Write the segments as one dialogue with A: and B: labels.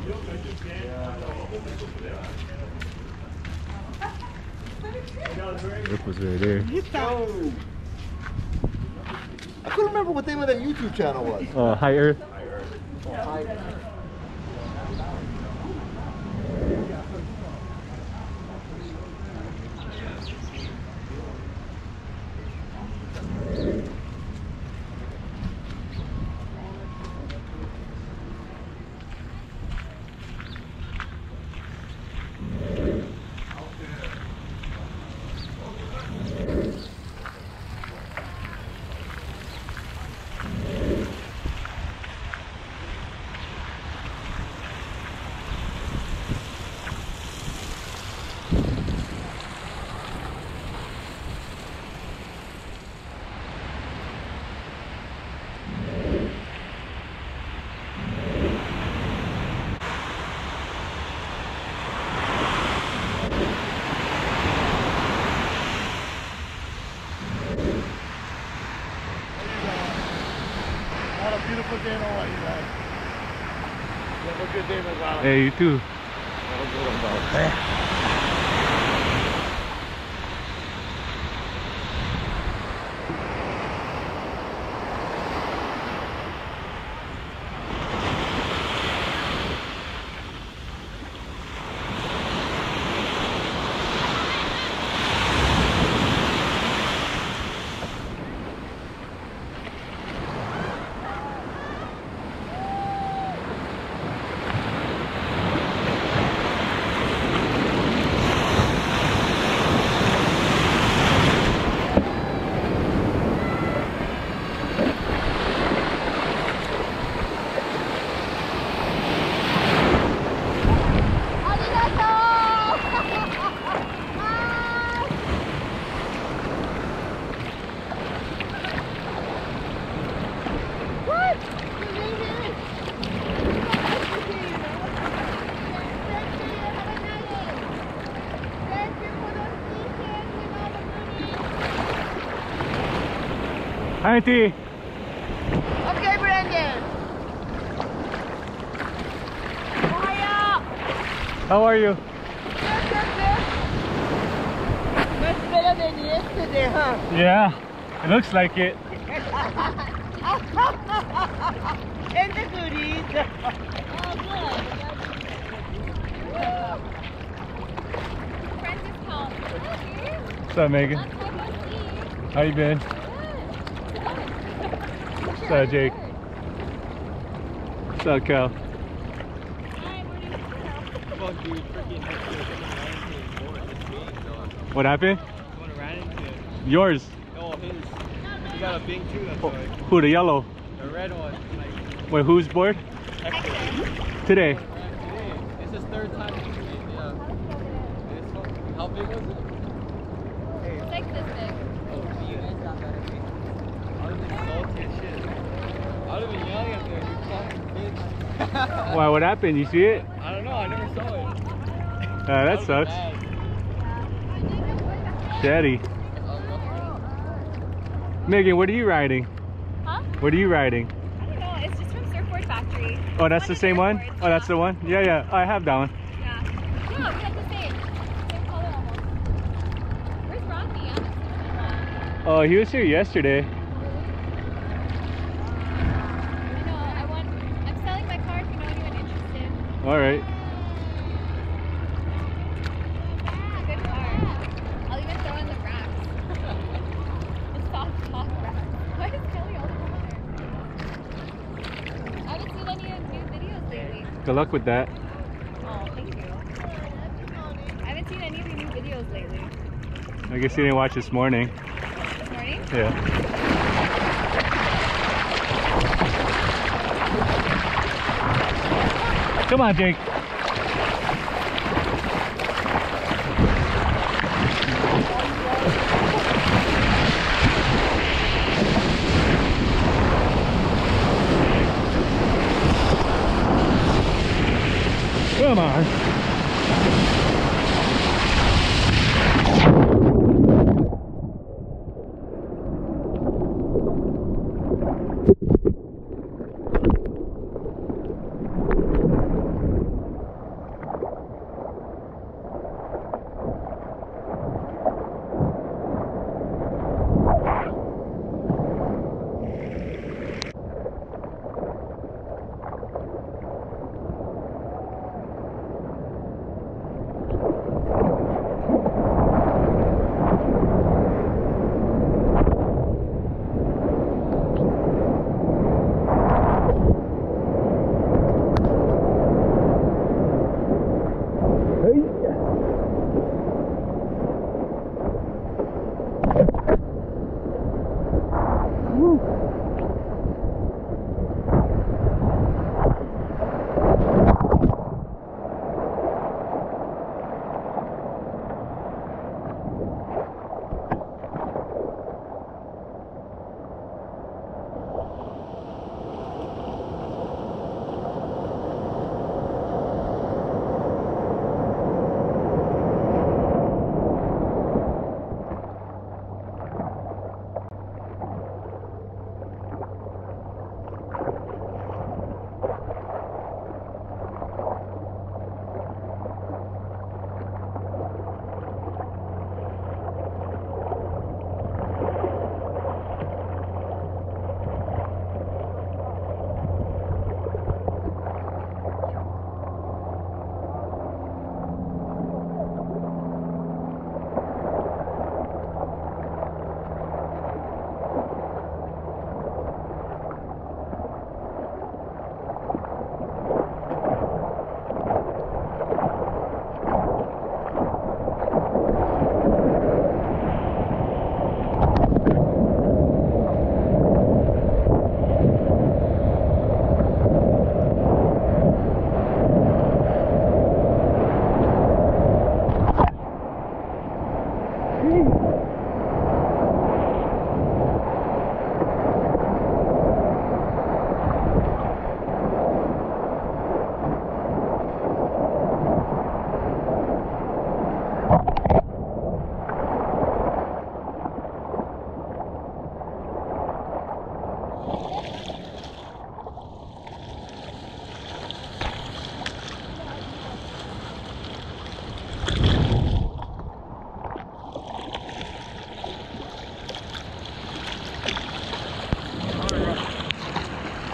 A: Rick was right there.
B: I couldn't remember what the name of that YouTube channel was.
A: High Earth.
B: High Earth.
C: Beautiful day in Hawaii, guys. You have a good day, Vercelli.
A: Hey, you too.
C: Have a good one, dog.
A: Hi, Auntie.
D: Okay, Brandon.
A: How are you?
D: Much better than yesterday, huh?
A: Yeah, it looks like it.
D: And the goodies.
A: What's up, Megan? How you been? What's up, Jake? What's up, Cal? What happened?
E: Someone ran into it.
A: Yours?
E: No, his. He got a Bing too, that's why.
A: Who, the yellow?
E: The red one. Like,
A: Wait, whose board? Today.
E: today. It's his third time using it, yeah. This one. How big was it?
F: It's like this big.
E: Oh, you guys got that big. I would've been salty as shit. I would've been yelling at them, you fucking bitch.
A: Why, what happened? You see it?
E: I don't know, I never saw it.
A: That sucks. Daddy. Megan, what are you riding?
F: Huh?
A: What are you riding?
F: I don't know. It's just from Surfboard Factory.
A: Oh, that's the same one? Oh, that's the one? Yeah, yeah. I have that one.
F: Yeah. Yeah, we have the same. Same color almost. Where's Rodney? I haven't seen him in a while.
A: Oh, he was here yesterday.
F: I know. I'm selling my car if you know anyone interested.
A: All right.
F: It's a good car. I'll even throw in the racks. The soft top racks. Why is Kelly all the water? I haven't seen any new videos lately.
A: Good luck with that.
F: Oh, thank you. I haven't seen any of your new videos lately.
A: I guess you didn't watch this morning.
F: This morning?
A: Yeah. Come on, Jake. Come on.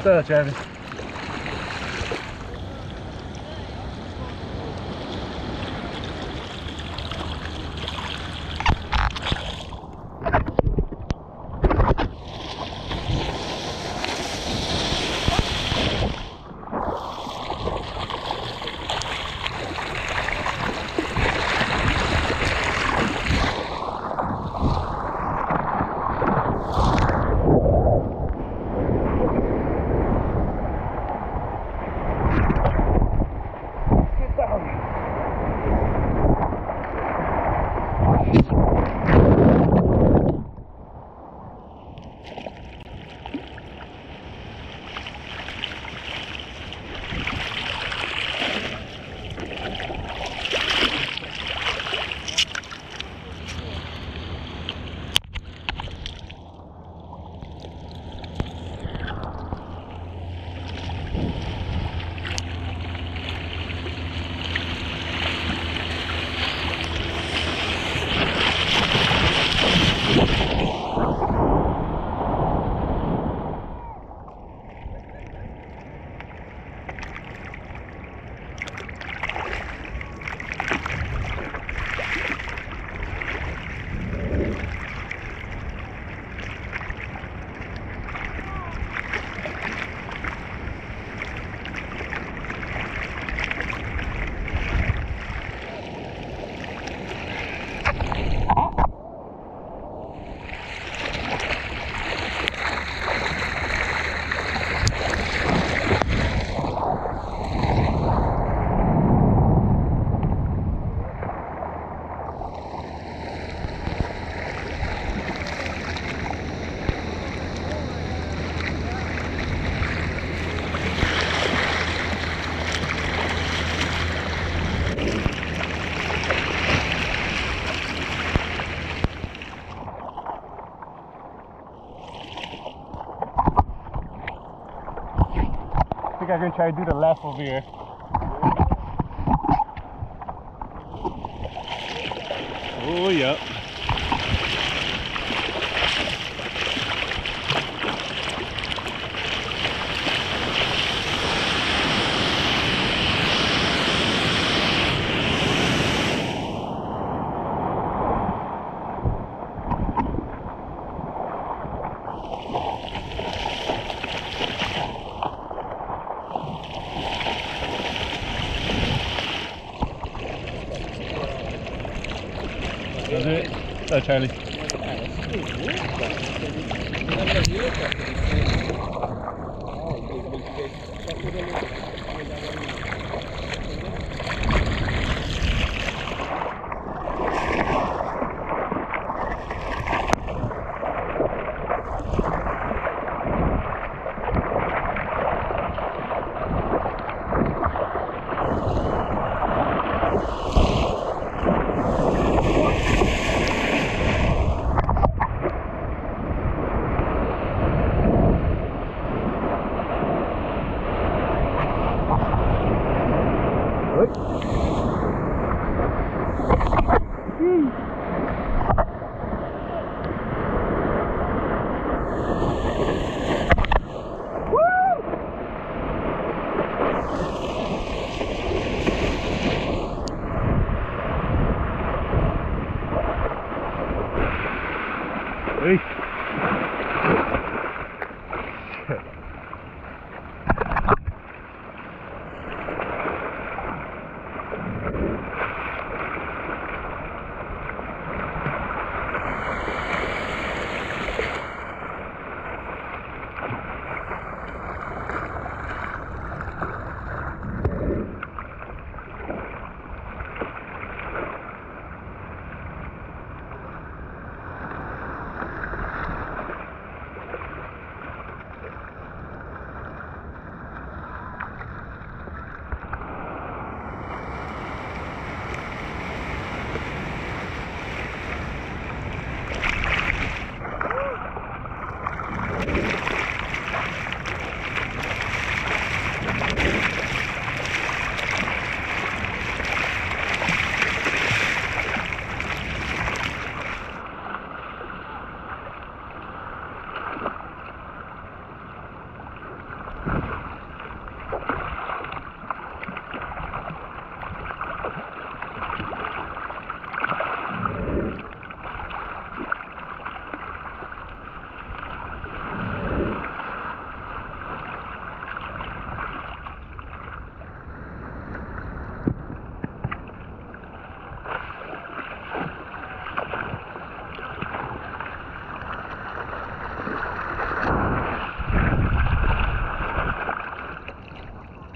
A: So, Travis. I think I'm gonna try to do the left over here. Oh, yeah. That's it. So, Charlie. Hey.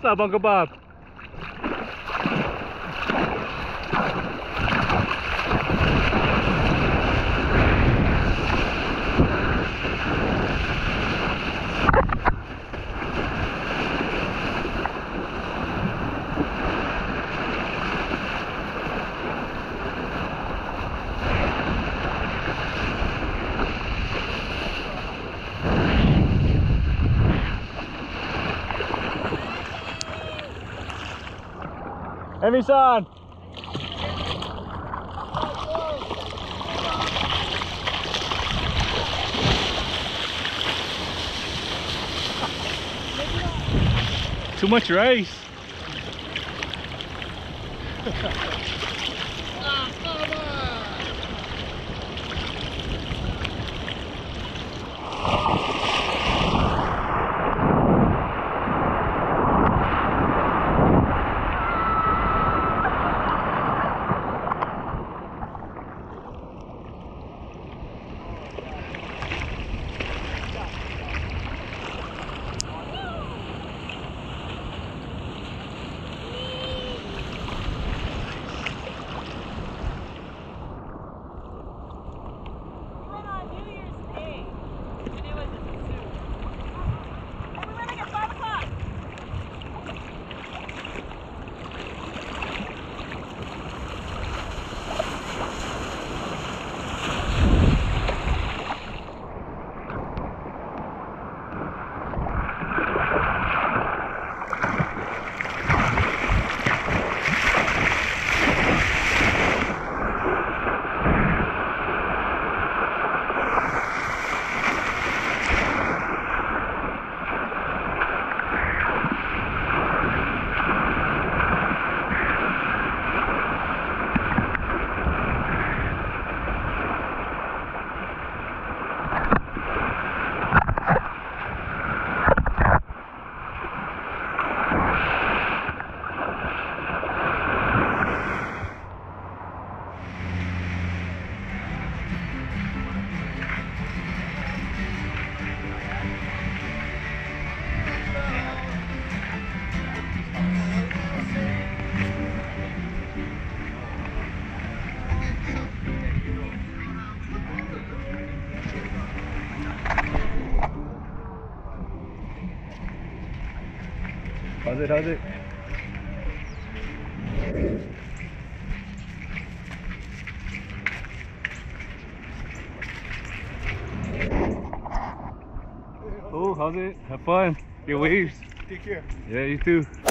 A: up, Uncle Bob? Emi-san! Too much rice. How's it? How's it? Oh, how's it? Have fun. Get waves.
C: Take care.
A: Yeah, you too.